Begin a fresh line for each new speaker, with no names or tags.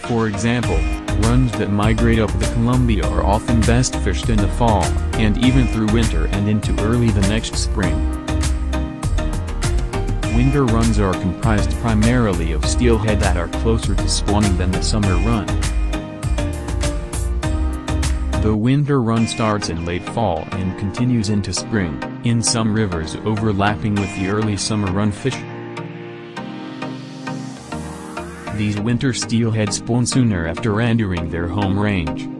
For example, runs that migrate up the Columbia are often best fished in the fall, and even through winter and into early the next spring. Winter runs are comprised primarily of steelhead that are closer to spawning than the summer run. The winter run starts in late fall and continues into spring, in some rivers overlapping with the early summer run fish. These winter steelhead spawn sooner after entering their home range.